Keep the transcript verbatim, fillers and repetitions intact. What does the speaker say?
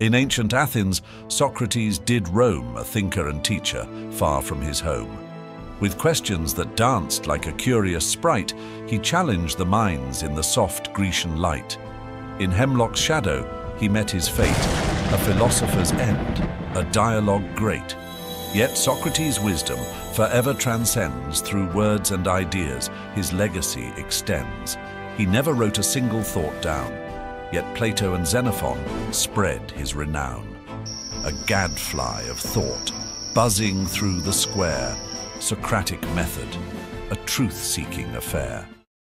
In ancient Athens, Socrates did roam, a thinker and teacher, far from his home. With questions that danced like a curious sprite, he challenged the minds in the soft Grecian light. In hemlock's shadow, he met his fate, a philosopher's end, a dialogue great. Yet Socrates' wisdom forever transcends through words and ideas. His legacy extends. He never wrote a single thought down, yet Plato and Xenophon spread his renown. A gadfly of thought, buzzing through the square, Socratic method, a truth-seeking affair.